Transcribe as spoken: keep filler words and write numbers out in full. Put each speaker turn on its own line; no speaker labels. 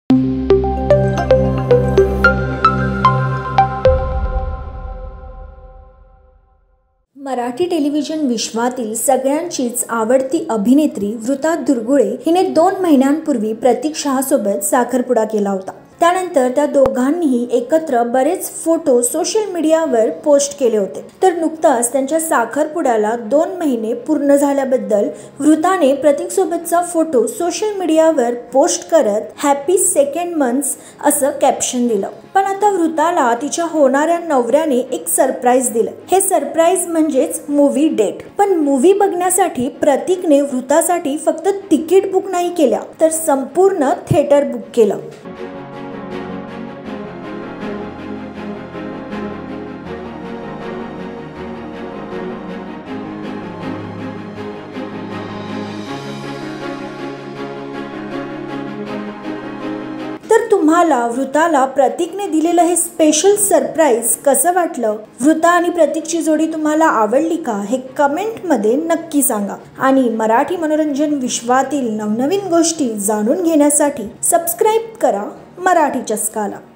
Marathi television विश्वातील सगळ्यांचीच आवडती अभिनेत्री वृता दुर्गुळे हिने दोन महिन्यांपूर्वी प्रतीक शहासोबत साखरपुडा केला होता। त्यानंतर त्या दोघांनीही एकत्र बरेच फोटो सोशल मीडियावर पोस्ट केले होते। तर नुकताच त्यांच्या साखरपुड्याला दोन महिने पूर्ण झाल्याबद्दल वृताने प्रतीक सोबतचा फोटो सोशल मीडियावर पोस्ट करत हॅपी सेकंड मंथ्स असं कॅप्शन दिलं। पण आता वृताला तिच्या होणाऱ्या नवऱ्याने एक सरप्राईज दिलं। हे सरप्राईज म्हणजेच मूवी डेट। पण मूवी बघण्यासाठी प्रतीकने वृतासाठी फक्त तिकीट बुक नाही केल्या तर संपूर्ण थिएटर बुक केलं। तर तुम्हाला वृताला प्रतीकने दिलेलं हे स्पेशल सरप्राईज कसं वाटलं? वृता आणि प्रतीकची जोडी तुम्हाला आवडली का? हे कमेंटमध्ये नक्की सांगा। आणि मराठी मनोरंजन विश्वातील नवनवीन गोष्टी जाणून घेण्यासाठी सबस्क्राईब करा मराठी चस्काला।